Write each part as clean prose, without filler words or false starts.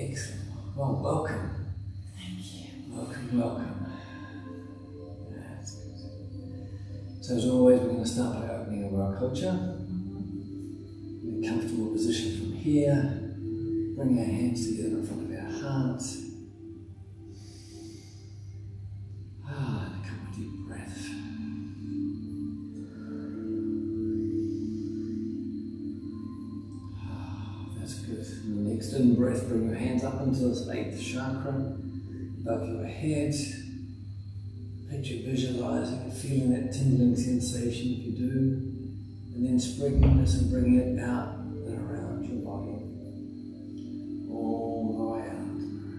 Excellent. Well, welcome. Thank you. Welcome, welcome. That's good. So as always, we're going to start by opening over our culture. In a comfortable position from here. Bring our hands together in front of our heart. And a couple of deep breaths. That's good. And the next in breath, bring your hands up into this 8th chakra, above your head. Picture visualizing and feeling that tingling sensation if you do. And then spreading this and bringing it out and around your body. All the way out.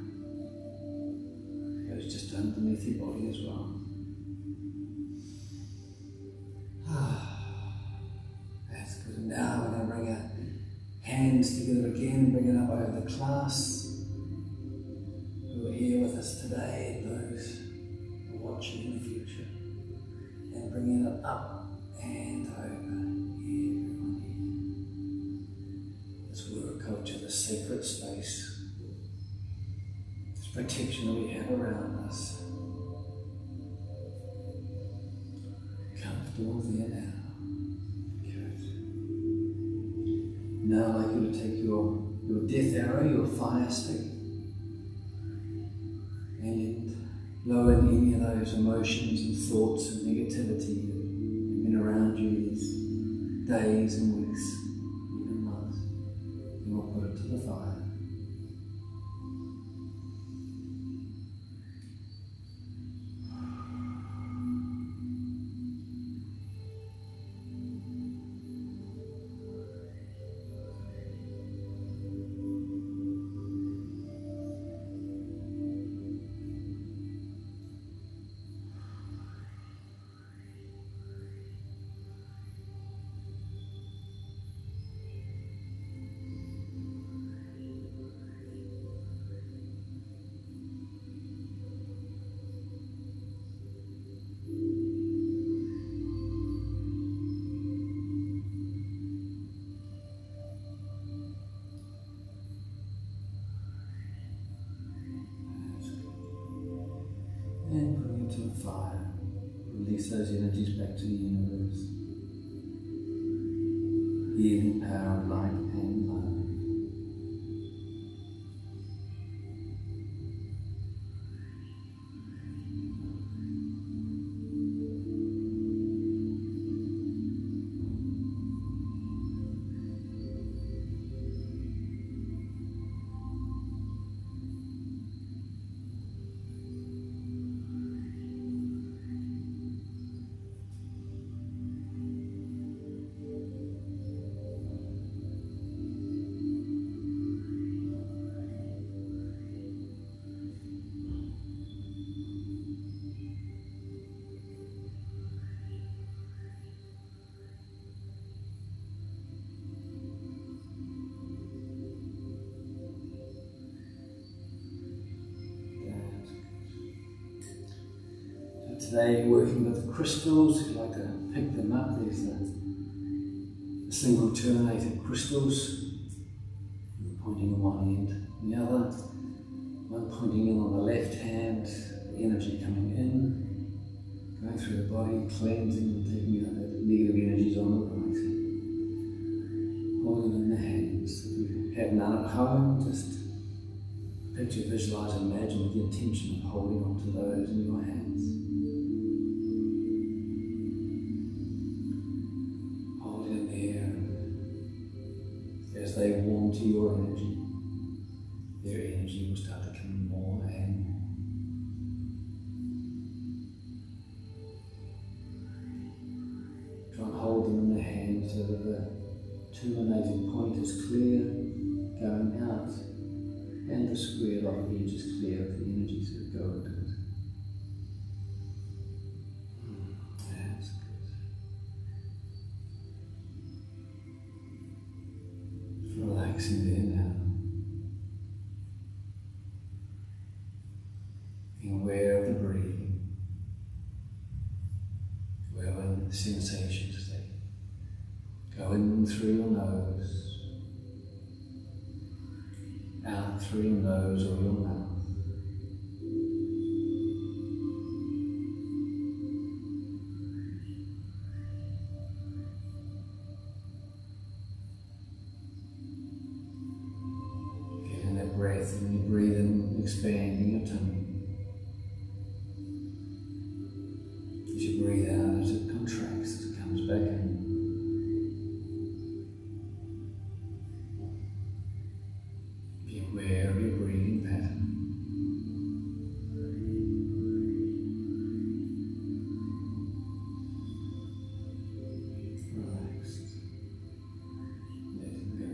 It goes just underneath your body as well. That's good. And now we're going to bring our hands together again, bring it up over the class who are here with us today and those who are watching in the future. And bringing it up and over. This Wura culture, the sacred space, this protection that we have around us. Comfortable there now. Good. Now I'd like you to take your death arrow, your fire stick, and blow in any of those emotions and thoughts and negativity that have been around you these days and weeks, even months. And we'll put it to the fire. And bring it to the fire. Release those energies back to the universe. Healing power of light and love. Today, working with crystals, if you like to pick them up, there's the single terminated crystals, pointing on one end and the other, one pointing in on the left hand, the energy coming in, going through the body, cleansing and taking out the negative energies on the right. Holding in the hands. If you have none at home, just picture, visualize, imagine with the intention of holding on to those in your hands. As they warm to your energy, their energy will start to come more and more. Try and hold them in the hand so that the terminating point is clear, going out, and the squared off edge is clear of the energies that go into it. That's good. Relaxing there now. Being aware of the breathing. Aware of the sensations that go in through your nose. out through your nose or your mouth. Feeling that breath when you breathe in, expanding your tummy. As you breathe out, as it contracts, as it comes back in. Be aware of your breathing pattern. Relaxed. Letting go.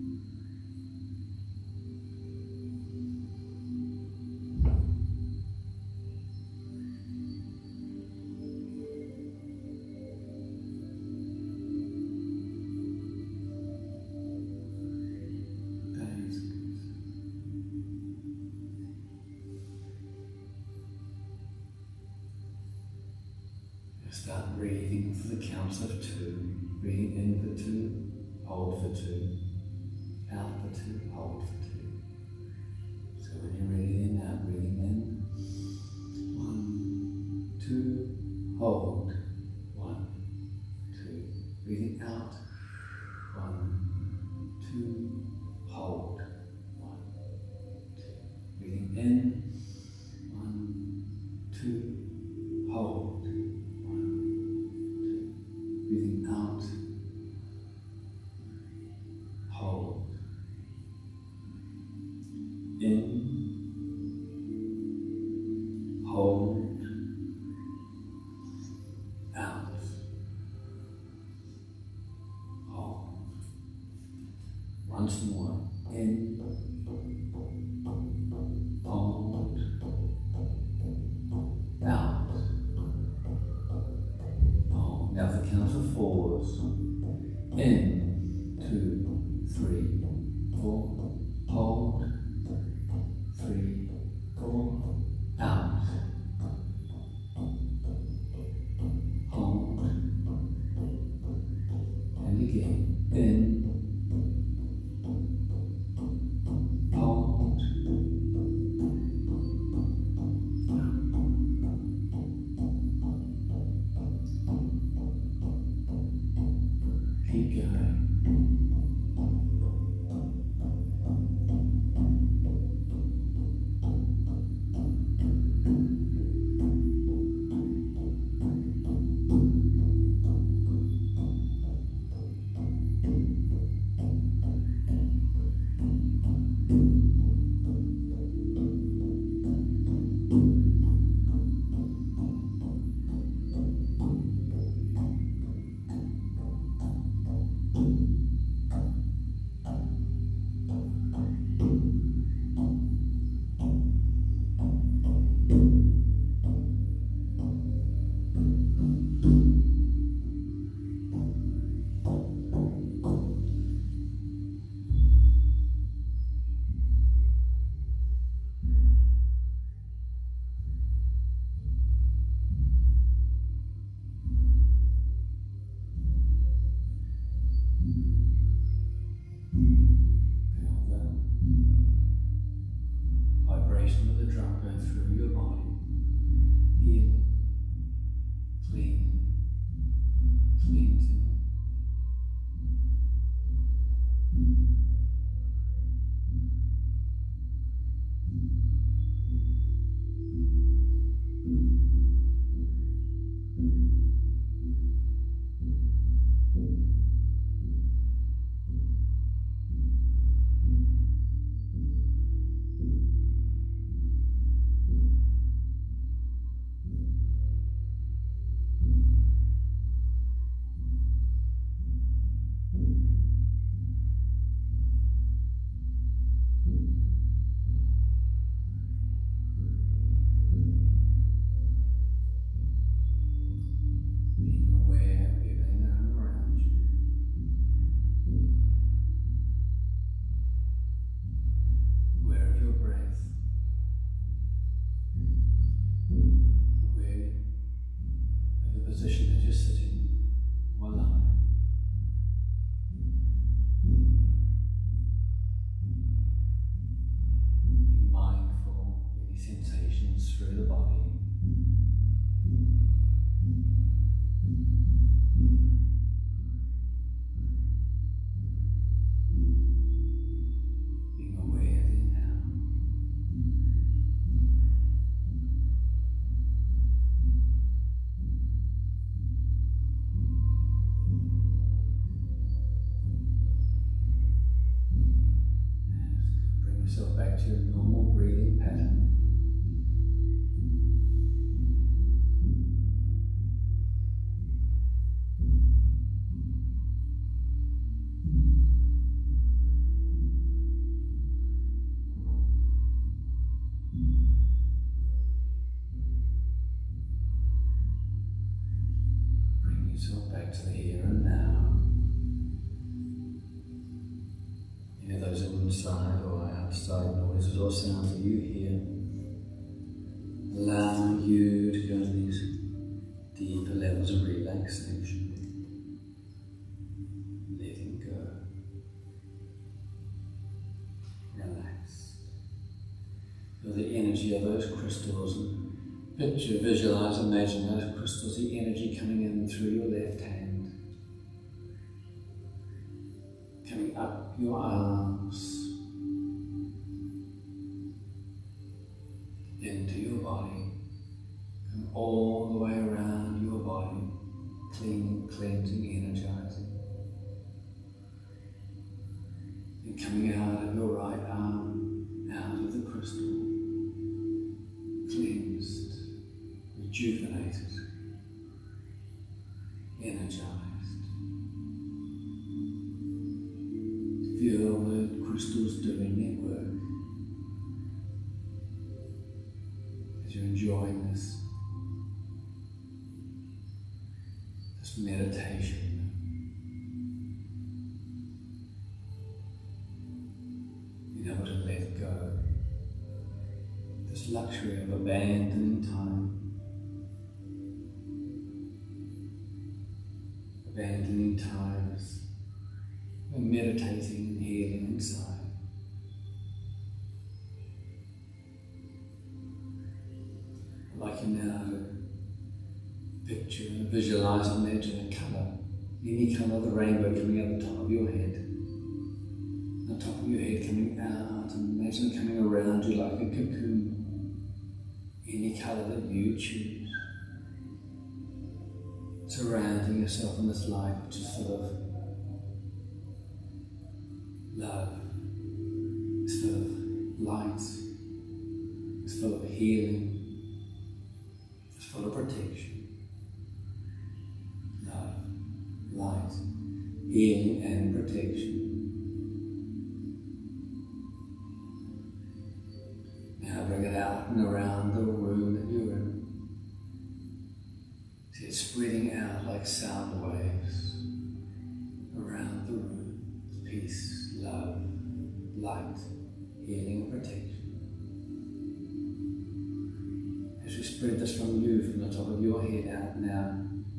Start breathing for the counts of 2. Breathing in for 2, hold for 2, out for 2, hold for 2. So when you're ready, then now breathing in, 1, 2, hold, 1, 2. Breathing out, 1, 2, hold, 1, 2. Breathing in, 1, 2, hold. Breathing out, hold, in, hold, out, hold. Once more, in, hold, out. Now the count of 4s. In, 2, 3, 4. Hold, 3, 4. Out. Hold. And again. In. Hold. Keep going. back to your normal breathing pattern. Bring yourself back to the here and now. Hear those inside or outside noises or sounds that you hear. Allow you to go to these deeper levels of relaxation. Letting go. Relax. Feel the energy of those crystals and picture, visualize, imagine those crystals, the energy coming in through your left hand. Coming up your arms, into your body, and all the way around your body, cleaning, cleansing, energizing. And coming out of your right arm, out of the crystal, cleansed, rejuvenated, energized. Feel the crystals doing their work as you're enjoying this meditation. Being able to let go, this luxury of abandoning time, as we're meditating and healing inside. I'd like you now to picture and visualize and imagine a colour, any colour of the rainbow coming out the top of your head. The top of your head coming out, and imagine it coming around you like a cocoon. Any colour that you choose. Surrounding yourself in this light which is full of love, it's full of light, it's full of healing, it's full of protection. Love, light, healing and protection. Now bring it out and around the room that you're in. See it spreading out like sound waves around the room. Peace, love, light, healing and protection. As we spread this from you, from the top of your head out now,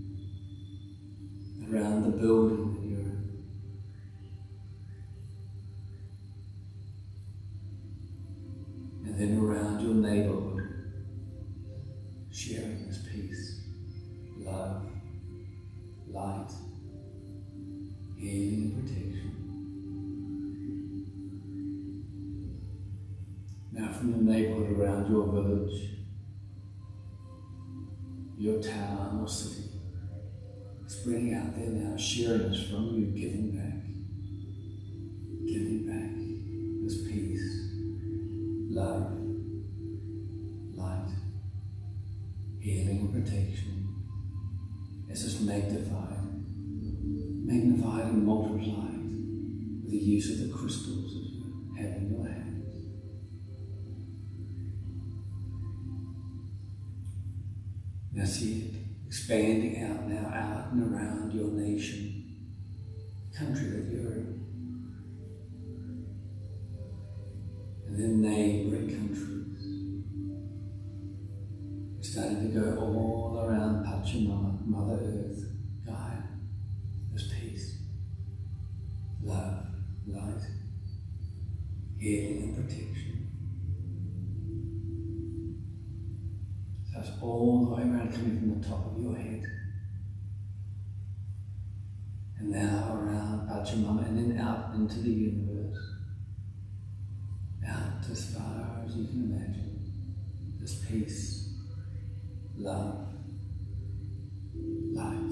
around the building that you're in. And then around your neighborhood, sharing this peace, love, light, healing and protection. Now from the neighborhood around your village, your town or city, spreading out there now, sharing this from you, giving back this peace, love, light, healing and protection. As it's magnified and multiplied with the use of the crystals that you have in your hands. Now see it expanding out now, out and around your nation, country that you're in, and then neighbouring countries. It's starting to go all around Pachamama, Mother Earth, Gaia. There's peace, love, light, healing and protection. So it's all the way around, coming from the top of your head. And now around Pachamama, and then out into the universe. Out as far as you can imagine. This peace, love, light,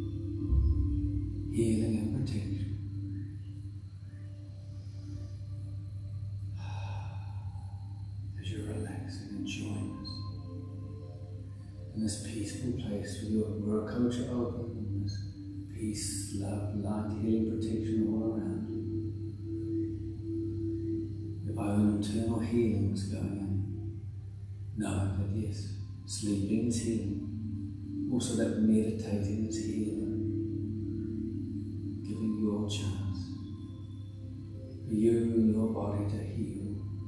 healing and protection. in this peaceful place with your aura culture open, and there's peace, love, light, healing, protection all around you. Your own internal healing is going on. Knowing that yes, sleeping is healing. Also that meditating is healing. Giving your chance for you and your body to heal.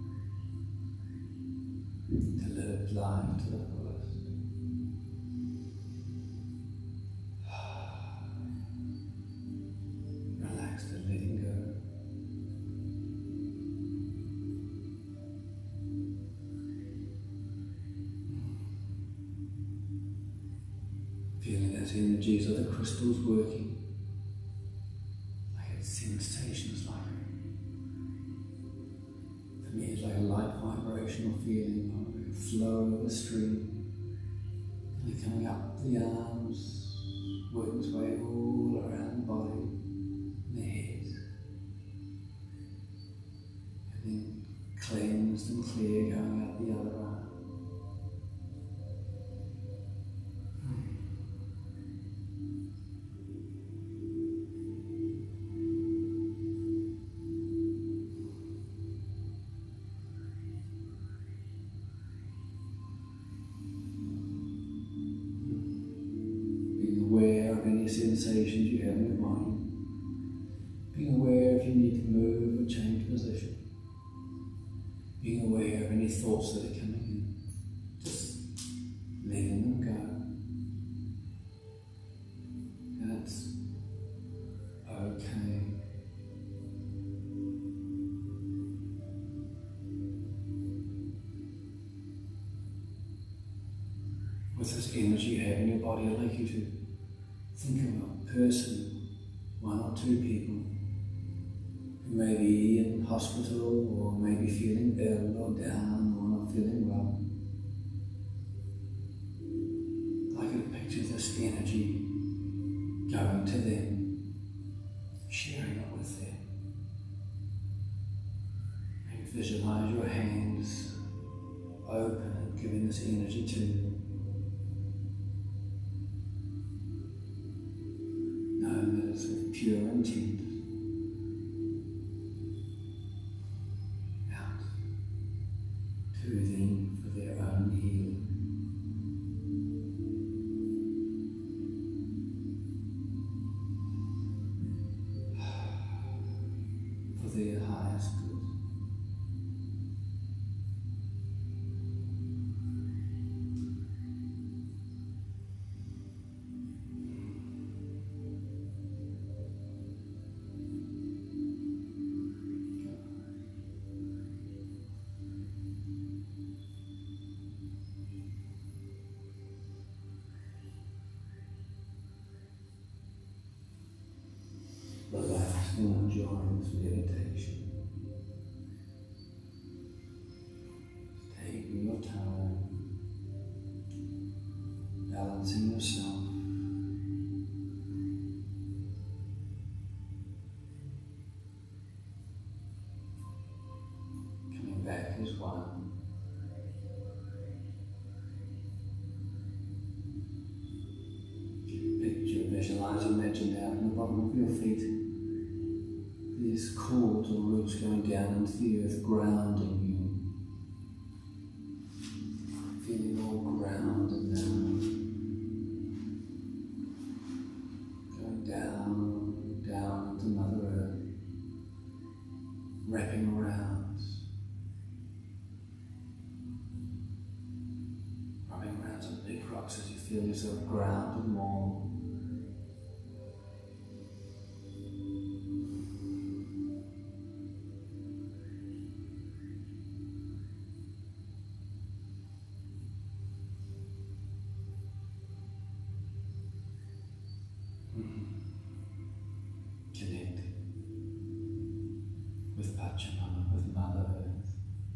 To live life to the fullest. Relaxed and letting go. Feeling those energies of the crystals working. Like it's sensations like it. For me it's like a light vibrational feeling. Flow of the stream, and then coming up the arms, working its way all around the body, and the head, and then cleansed and clear going up the other arm. Sensations you have in your mind. Being aware if you need to move or change position. Being aware of any thoughts that are coming in. Just letting them go. That's okay. With this energy you have in your body, I'd like you to think of a person, one or two people, who may be in hospital or may be feeling ill or down or not feeling well. I could picture this energy going to them, sharing it with them. Maybe visualize your hands open and giving this energy to them. With pure intent out to them for their own healing. For their highest good. Relax and enjoy this meditation. Taking your time, balancing yourself. Coming back as one. Picture, visualize, imagine out in the bottom of your feet. These cords or roots going down into the earth, grounding you. Feeling all grounded now. Going down, down into Mother Earth. Wrapping around. Rubbing around some big rocks as you feel yourself grounded more. Connecting with Pachamama, with Mother Earth.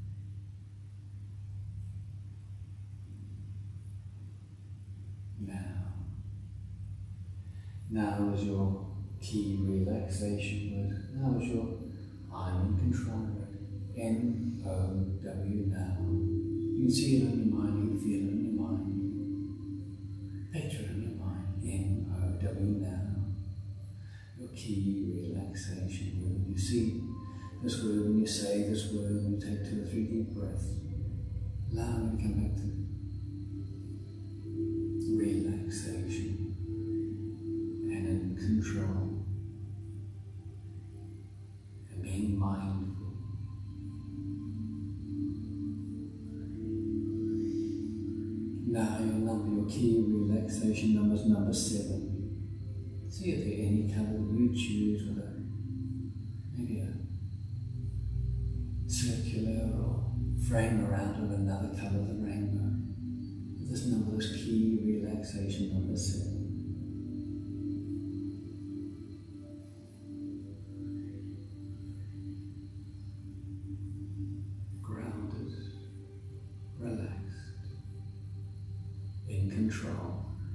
Now is your key relaxation word. Now is your I'm in control word. N-O-W now. You can see it in your mind, you can feel it in your mind. OW now. Your key relaxation word. When you see this word, when you say this word, when you take 2 or 3 deep breaths, allow me to come back to relaxation and in control and being mindful. Now your key relaxation number is number 7. See if there are any colour that you choose, with maybe a circular or frame around with another colour of the rainbow. This number is key relaxation number 7. Grounded, relaxed, in control.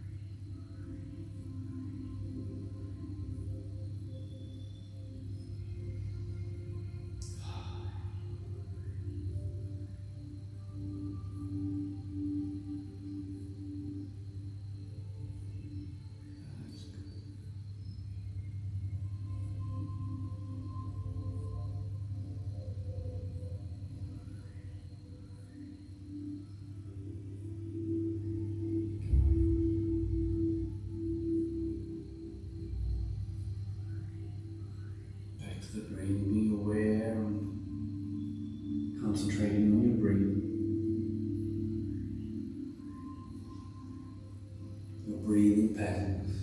The breathing, being aware and concentrating on your breathing. Your breathing patterns.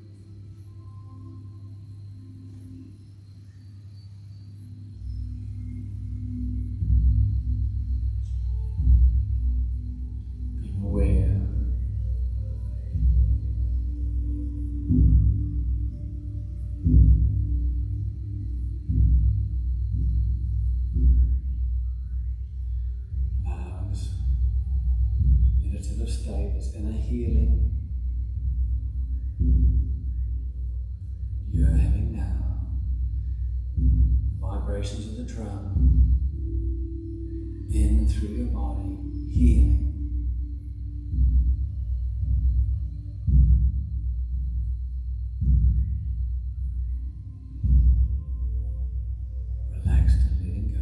Being aware. Meditative state, this inner healing you're having now. The vibrations of the drum in and through your body, healing. Relaxed and letting go.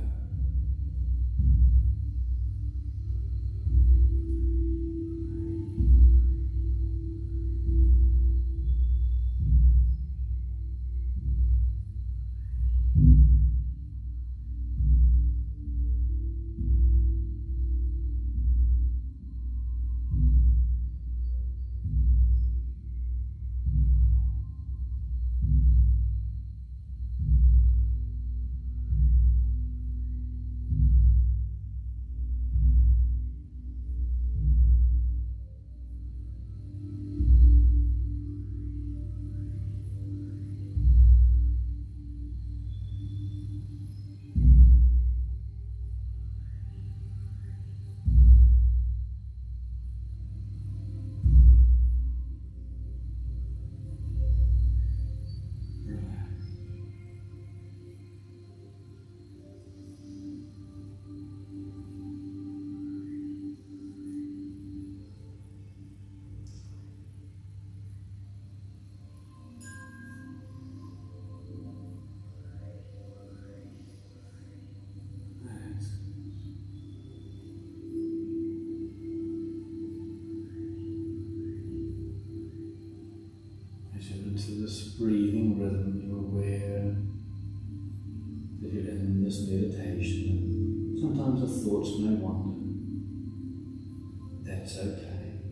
Into this breathing rhythm, you're aware that you're in this meditation. Sometimes the thoughts may wander. That's okay.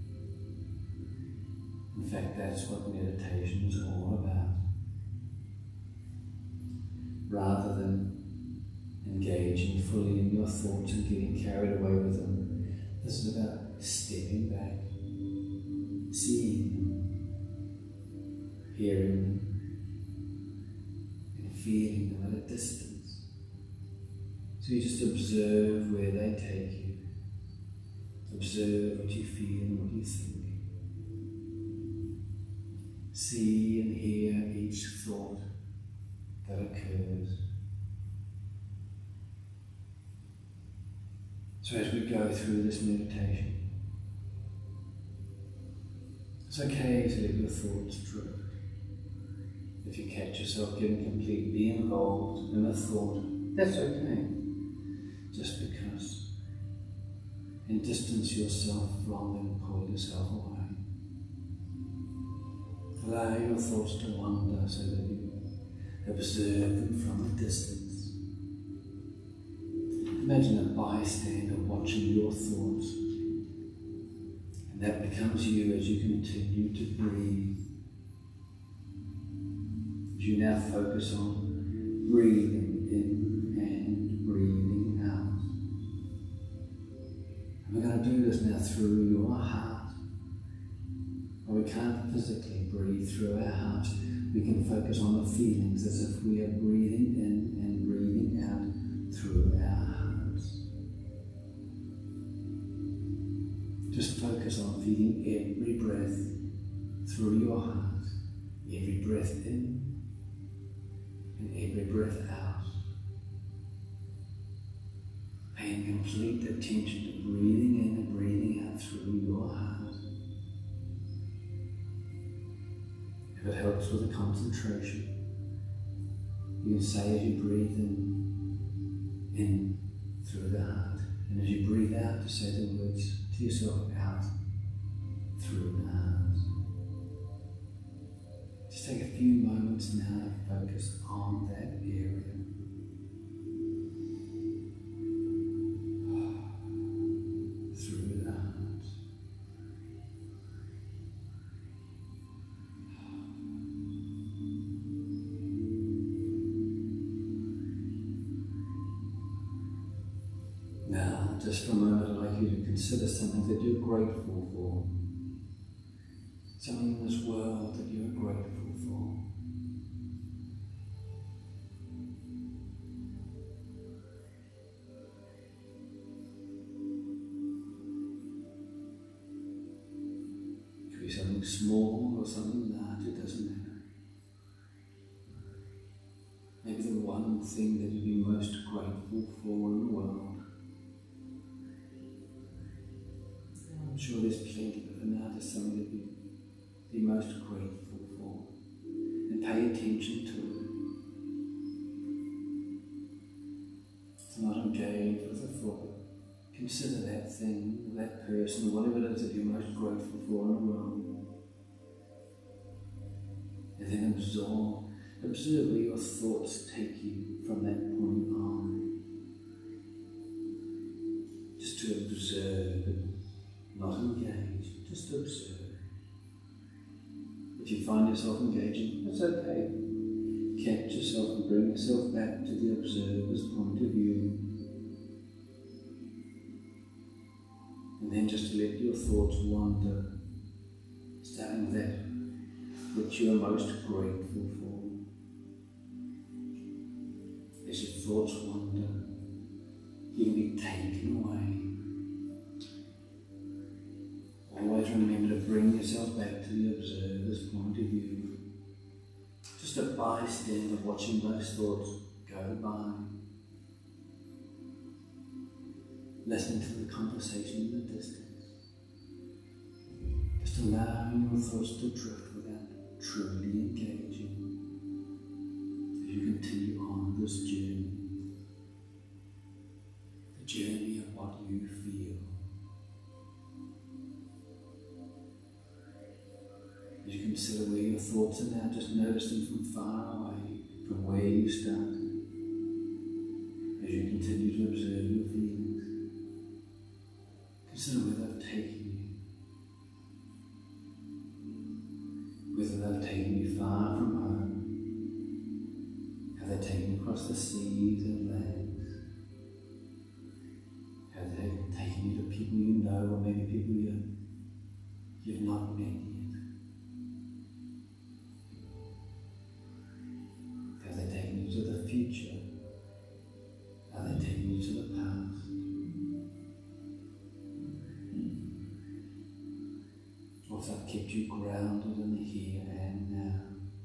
In fact, that's what meditation is all about. Rather than engaging fully in your thoughts and getting carried away with them, this is about stepping back, seeing them, hearing them, and feeling them at a distance. So you just observe where they take you. Observe what you feel and what you think. See and hear each thought that occurs. So as we go through this meditation, It's okay to let your thoughts drift. If you catch yourself getting completely involved in a thought, that's okay. Just because. And distance yourself from them, pull yourself away. Allow your thoughts to wander so that you observe them from a distance. Imagine a bystander watching your thoughts. And that becomes you as you continue to breathe. As you now focus on breathing in and breathing out. And we're going to do this now through your heart. Well, we can't physically breathe through our heart. We can focus on the feelings as if we are breathing in and breathing out through our hearts. Just focus on feeling every breath through your heart, every breath in and every breath out. Paying complete attention to breathing in and breathing out through your heart. If it helps with the concentration, you can say as you breathe in through the heart, and as you breathe out, to say the words to yourself out through the heart. Just take a few moments now to focus on that area. Through the heart. Now, just for a moment, I'd like you to consider something that you're grateful for. Something in this world that you're grateful for. It could be something small or something large, it doesn't matter. Maybe the one thing that you'd be most grateful for in the world. I'm sure there's plenty, but for now there's something that you'd be most grateful for. And pay attention to it. To not engage with the thought. Consider that thing, that person, whatever it is that you're most grateful for in the world. And then observe where your thoughts take you from that point on. Just to observe and not engage, just observe. If you find yourself engaging, that's okay. Catch yourself and bring yourself back to the observer's point of view. And then just let your thoughts wander, starting with that which you are most grateful for. As your thoughts wander, you can be taken away. Always remember to bring yourself back to the observer's point of view. Just a bystander watching those thoughts go by. Listening to the conversation in the distance. Just allowing your thoughts to drift without truly engaging. As you continue on this journey. The journey of what you feel. As you consider where your thoughts are now, just notice them from far away, from where you started. As you continue to observe your feelings, consider where they've taken you. Whether they've taken you far from home, have they taken you across the seas and lands? Have they taken you to people you know, or maybe people you've not met yet? Have they taken you to the future? Are they taking you to the past? Or have they kept you grounded in the here and now?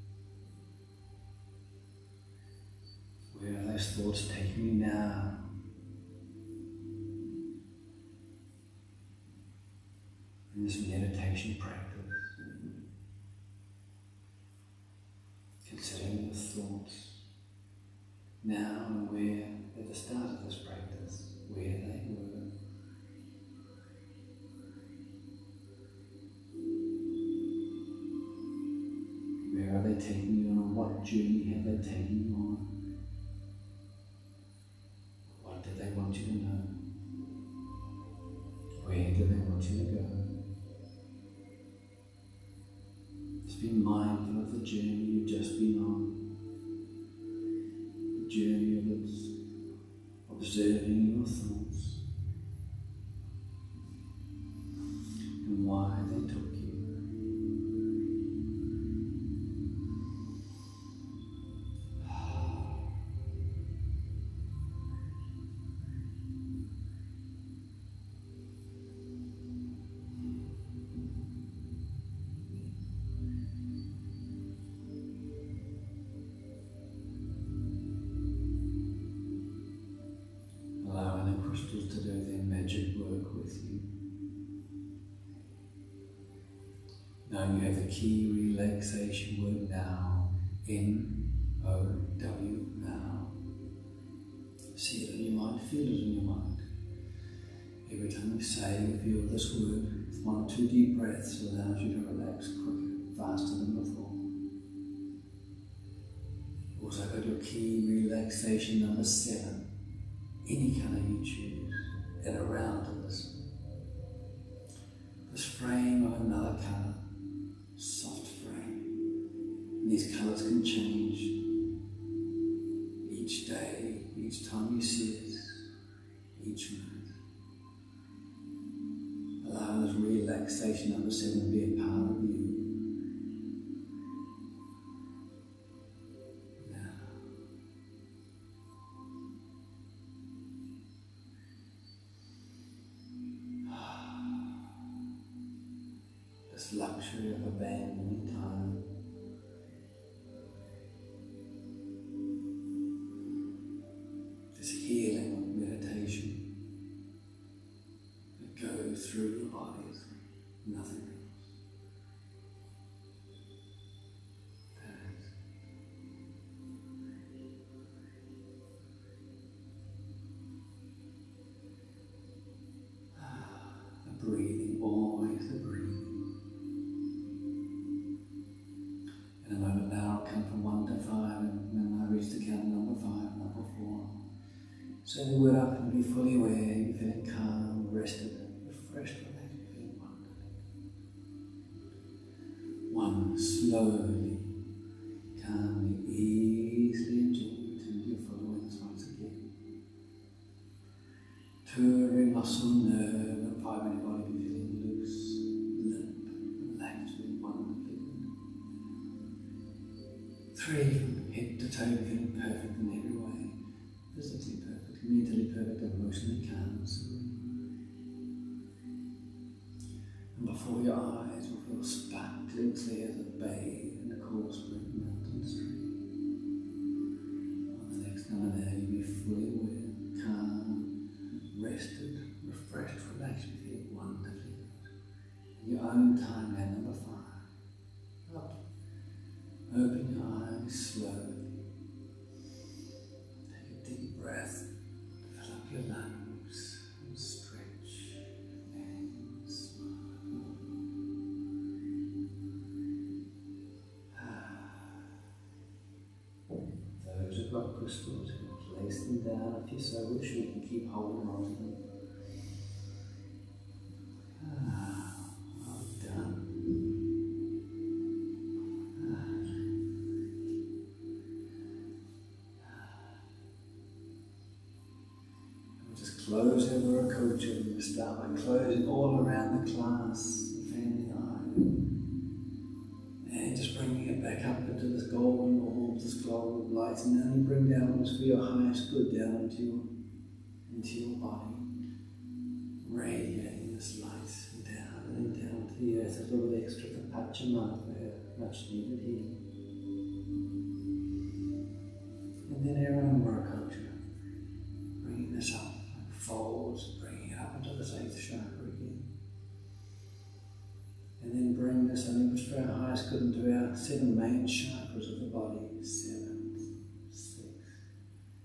Where are those thoughts taking you now? In this meditation practice. now and where at the start of this practice, where they were. Where are they taking you on? What journey have they taken you on? What do they want you to know? Where do they want you to go? Just be mindful of the journey you've just been on. The journey of observing your thoughts and why they took you. Allowing the crystals to do their magic work with you. Knowing you have the key relaxation word now, N-O-W, now. See it in your mind, feel it in your mind. Every time you say or feel this word, with 1 or 2 deep breaths allows you to relax quicker, faster than before. Also got your key relaxation number 7. Any colour you choose, and around it this frame of another colour, soft frame. And these colours can change each day, each time you see it, each minute. Allow this relaxation number 7 to be a part of you. Luxury of abandoning time. This healing of meditation that goes through your bodies, nothing else. The breathing, always the breathing. In a moment now, I'll count from 1 to 5, and when I reach the count number 5, number 4. So the word up and be fully aware, you're feeling calm, rested, refreshed, relaxed, you're feeling wonderful. 1, slowly, calmly, easily and gently turn to your full awareness once again. 2, every muscle, nerve, and fibre in your body be feeling loose, limp, relaxed, feeling wonderfully good. 3, from head to toe, feeling perfect in every way. Physically perfect, mentally perfect, emotionally calm and serene. And before your eyes will feel sparkling clear as a bathe in a cool spring mountain stream. On the next number there, you'll be fully aware, calm, rested, refreshed, relaxed, feeling wonderfully good. In your own time now, number 5. Up. Open your eyes slowly. Take a deep breath. Fill up your lungs and stretch and smile. Those who've got crystals, you can place them down if you so wish, or you can keep holding on to them. Well done. Close over a coach, and we start by closing all around the class, the family eye. And just bringing it back up into this golden orb, this golden light, and then you bring down what is for your highest good down into your body, radiating this light down and down to the earth, a little bit extra for Pachamama, for much needed healing. And then our own work culture, bringing this up. Folds, bringing it up into this 8th chakra again. And then bring this Olympus for our highest good into our 7 main chakras of the body. 7th, 6th,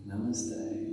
Namaste.